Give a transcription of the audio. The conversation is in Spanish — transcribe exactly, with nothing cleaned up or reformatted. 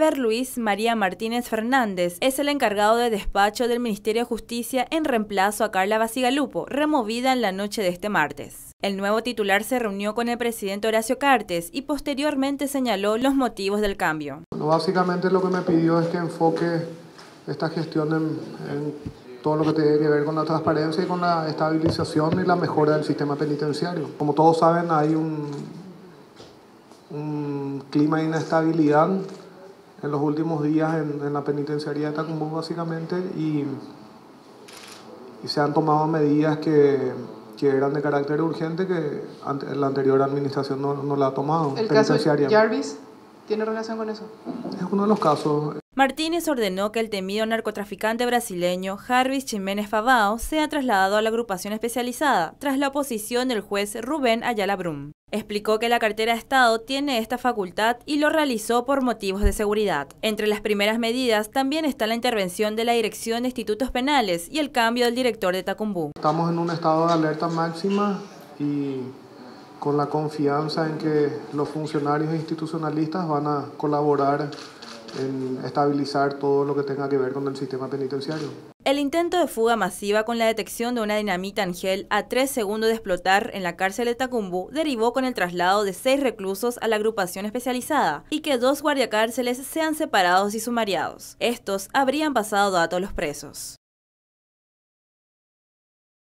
Eber Luis María Martínez Fernández es el encargado de despacho del Ministerio de Justicia en reemplazo a Carla Bacigalupo, removida en la noche de este martes. El nuevo titular se reunió con el presidente Horacio Cartes y posteriormente señaló los motivos del cambio. Bueno, básicamente lo que me pidió es que enfoque esta gestión en, en todo lo que tiene que ver con la transparencia y con la estabilización y la mejora del sistema penitenciario. Como todos saben, hay un, un clima de inestabilidad en los últimos días en, en la penitenciaría de Tacumbú, básicamente, y, y se han tomado medidas que, que eran de carácter urgente que ante, la anterior administración no, no la ha tomado. ¿El caso de Jarvis tiene relación con eso? Es uno de los casos. Martínez ordenó que el temido narcotraficante brasileño Jarvis Ximénez Favao sea trasladado a la agrupación especializada tras la oposición del juez Rubén Ayala Brum. Explicó que la cartera de Estado tiene esta facultad y lo realizó por motivos de seguridad. Entre las primeras medidas también está la intervención de la Dirección de Institutos Penales y el cambio del director de Tacumbú. Estamos en un estado de alerta máxima y con la confianza en que los funcionarios institucionalistas van a colaborar en estabilizar todo lo que tenga que ver con el sistema penitenciario. El intento de fuga masiva con la detección de una dinamita en gel a tres segundos de explotar en la cárcel de Tacumbú derivó con el traslado de seis reclusos a la agrupación especializada y que dos guardiacárceles sean separados y sumariados. Estos habrían pasado datos a los presos.